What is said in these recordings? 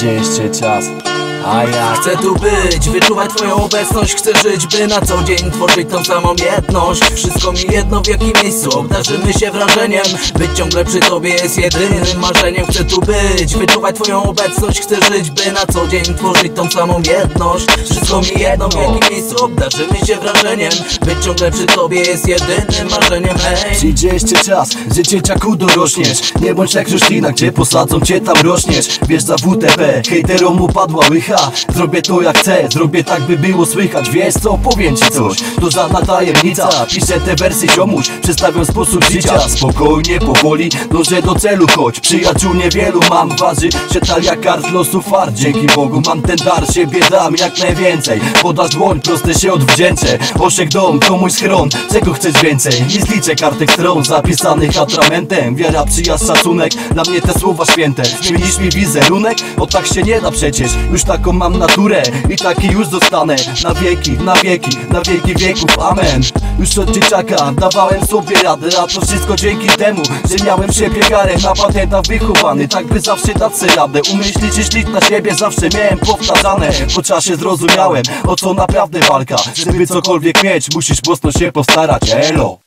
Przyjdzie jeszcze czas, a ja chcę tu być, wyczuwać twoją obecność. Chcę żyć, by na co dzień tworzyć tą samą jedność. Wszystko mi jedno, w jakim miejscu obdarzymy się wrażeniem. Być ciągle przy tobie jest jedynym marzeniem. Chcę tu być, wyczuwać twoją obecność. Chcę żyć, by na co dzień tworzyć tą samą jedność. Wszystko mi jedno, w jakim miejscu obdarzymy się wrażeniem. Być ciągle przy tobie jest jedynym marzeniem. Hej. Przyjdzie jeszcze czas, że dzieciaku dorośniesz. Nie bądź jak roślina, gdzie posadzą cię, tam rośniesz. Wiesz za WTP, hejterom upadła łycha. Zrobię to jak chcę, zrobię tak by było słychać. Wiesz co, powiem ci coś, to żadna tajemnica. Piszę te wersy ziomuś, przedstawiam sposób życia. Spokojnie, powoli, dążę do celu. Choć przyjaciół niewielu mam, waży się talia kart losu fart. Dzięki Bogu mam ten dar, siebie dam jak najwięcej. Podasz dłoń, proste się odwdzięczę. Oszek dom, to mój schron, czego chcesz więcej? Nie zliczę kartek stron zapisanych atramentem. Wiara, przyjaźń, szacunek, dla mnie te słowa święte. Zmienisz mi wizerunek? O tak się nie da przecież. Już taką mam naturę i taki już zostanę. Na wieki, na wieki, na wieki wieków, amen. Już od dzieciaka dawałem sobie radę, a to wszystko dzięki temu, że miałem w siebie garę, na patentach wychowany. Tak by zawsze dać sobie radę, umieć liczyć na siebie zawsze miałem powtarzane. Po czasie zrozumiałem, o co naprawdę walka. Żeby cokolwiek mieć, musisz mocno się postarać, elo.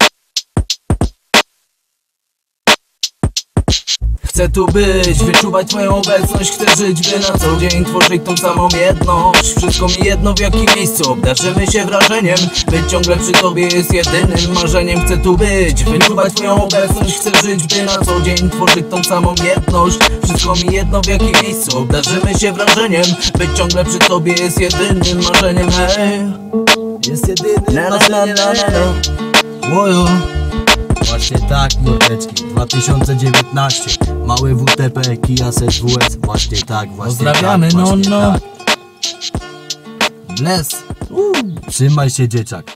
Chcę tu być, wyczuwać twoją obecność. Chcę żyć, by na co dzień tworzyć tą samą jedność. Wszystko mi jedno, w jakim miejscu obdarzymy się wrażeniem. Być ciągle przy tobie jest jedynym marzeniem. Chcę tu być, wyczuwać twoją obecność. Chcę żyć, by na co dzień tworzyć tą samą jedność. Wszystko mi jedno, w jakim miejscu obdarzymy się wrażeniem. Być ciągle przy tobie jest jedynym marzeniem. Hej. Jest jedynym marzeniem. Łoju. Właśnie tak, mordeczki, 2019. Mały WTP, Kia SWS. Właśnie tak, właśnie Pozdrawiamy, tak, właśnie no. tak. Bless. Trzymaj się, dzieciak.